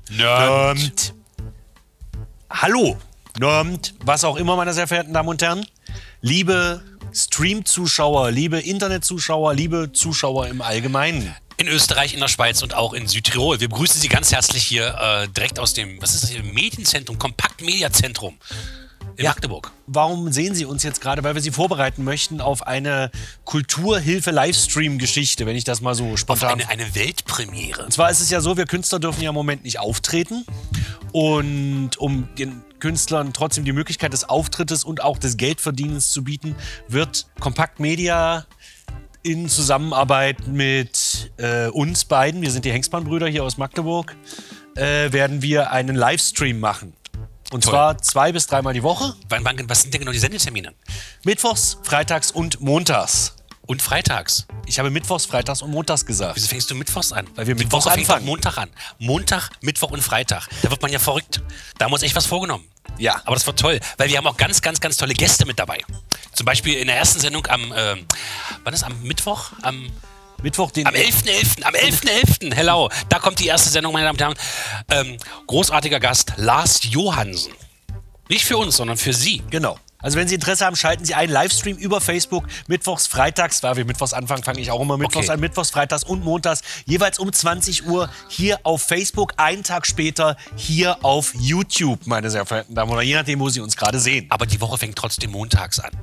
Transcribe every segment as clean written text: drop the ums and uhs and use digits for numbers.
Nömt. Hallo, Nömt, was auch immer, meine sehr verehrten Damen und Herren. Liebe Stream-Zuschauer, liebe Internet-Zuschauer, liebe Zuschauer im Allgemeinen. In Österreich, in der Schweiz und auch in Südtirol. Wir begrüßen Sie ganz herzlich hier direkt aus dem, was ist das hier, Medienzentrum, Kompakt-Media-Zentrum in Magdeburg. Warum sehen Sie uns jetzt gerade? Weil wir Sie vorbereiten möchten auf eine Kulturhilfe-Livestream-Geschichte, wenn ich das mal so spontan... Auf eine Weltpremiere. Und zwar ist es ja so, wir Künstler dürfen ja im Moment nicht auftreten. Und um den Künstlern trotzdem die Möglichkeit des Auftrittes und auch des Geldverdienens zu bieten, wird Kompakt Media in Zusammenarbeit mit uns beiden, wir sind die Hengstmann-Brüder hier aus Magdeburg, werden wir einen Livestream machen. Und zwar 2- bis 3-mal die Woche. Was sind denn genau die Sendetermine? Mittwochs, freitags und montags. Und freitags? Ich habe mittwochs, freitags und montags gesagt. Wieso fängst du mittwochs an? Weil wir die mittwochs Woche fängt anfangen. doch Montag an. Montag, Mittwoch und Freitag. Da wird man ja verrückt. Da haben wir uns echt was vorgenommen. Ja. Aber das wird toll, weil wir haben auch ganz, ganz, ganz tolle Gäste mit dabei. Zum Beispiel in der ersten Sendung am Mittwoch? Mittwoch, den... Am 11.11. Am 11.11. Hello. Da kommt die erste Sendung, meine Damen und Herren. Großartiger Gast, Lars Johansen. Nicht für uns, sondern für Sie. Genau. Also wenn Sie Interesse haben, schalten Sie einen Livestream über Facebook, mittwochs, freitags, weil wir mittwochs anfangen, fange ich auch immer mittwochs an, mittwochs, freitags und montags, jeweils um 20 Uhr hier auf Facebook, einen Tag später hier auf YouTube, meine sehr verehrten Damen und Herren, je nachdem, wo Sie uns gerade sehen. Aber die Woche fängt trotzdem montags an.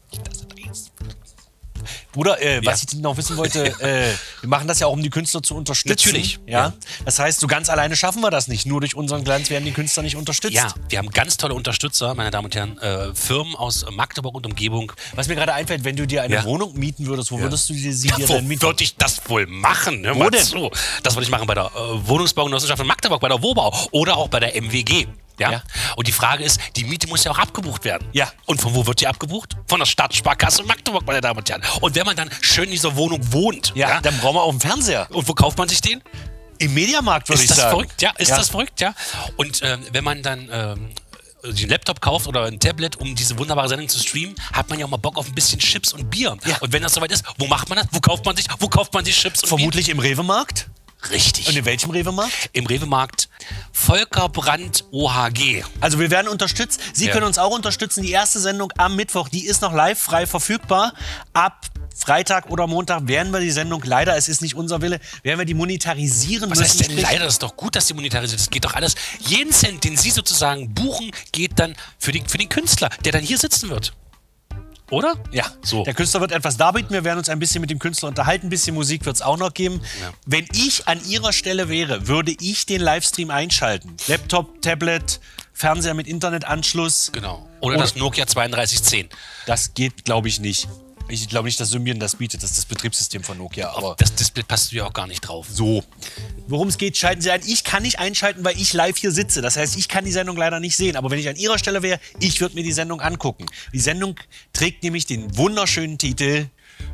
Bruder, was ich noch wissen wollte, wir machen das ja auch, um die Künstler zu unterstützen. Natürlich. Ja? Das heißt, so ganz alleine schaffen wir das nicht. Nur durch unseren Glanz werden die Künstler nicht unterstützt. Ja, wir haben ganz tolle Unterstützer, meine Damen und Herren, Firmen aus Magdeburg und Umgebung. Was mir gerade einfällt, wenn du dir eine Wohnung mieten würdest, wo würdest du sie dir denn mieten? Wo würde ich das wohl machen? Ne? Wo denn? So. Das würde ich machen bei der Wohnungsbaugenossenschaft in Magdeburg, bei der WOBAU oder auch bei der MWG. Ja? Und die Frage ist, die Miete muss ja auch abgebucht werden. Ja. Und von wo wird die abgebucht? Von der Stadtsparkasse Magdeburg, meine Damen und Herren. Und wenn man dann schön in dieser Wohnung wohnt, dann brauchen wir auch einen Fernseher. Und wo kauft man sich den? Im Mediamarkt, würde ich sagen. Ist das verrückt? Ja, ist das verrückt? Ja. Und wenn man dann einen Laptop kauft oder ein Tablet, um diese wunderbare Sendung zu streamen, hat man ja auch mal Bock auf ein bisschen Chips und Bier. Ja. Und wenn das soweit ist, wo macht man das? Wo kauft man sich Chips und Vermutlich Bier? Im Rewe-Markt. Richtig. Und in welchem Rewe-Markt? Im Rewe-Markt Volker Brandt OHG. Also wir werden unterstützt. Sie können uns auch unterstützen. Die erste Sendung am Mittwoch, die ist noch live frei verfügbar. Ab Freitag oder Montag werden wir die Sendung, leider, es ist nicht unser Wille, werden wir die monetarisieren müssen. Was heißt denn leider? Das ist doch gut, dass die monetarisiert. Das geht doch alles. Jeden Cent, den Sie sozusagen buchen, geht dann für den Künstler, der dann hier sitzen wird. Oder? Ja, so. Der Künstler wird etwas darbieten, wir werden uns ein bisschen mit dem Künstler unterhalten, ein bisschen Musik wird es auch noch geben. Ja. Wenn ich an Ihrer Stelle wäre, würde ich den Livestream einschalten. Laptop, Tablet, Fernseher mit Internetanschluss. Genau. Oder das Nokia 3210. Das geht, glaube ich, nicht. Ich glaube nicht, dass Symbian das bietet, das ist das Betriebssystem von Nokia. Aber das Display passt ja auch gar nicht drauf. So. Worum es geht, schalten Sie ein. Ich kann nicht einschalten, weil ich live hier sitze. Das heißt, ich kann die Sendung leider nicht sehen. Aber wenn ich an Ihrer Stelle wäre, ich würde mir die Sendung angucken. Die Sendung trägt nämlich den wunderschönen Titel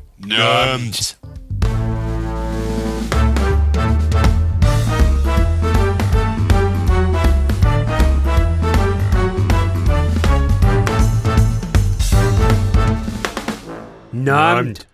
Nömt. Nömt.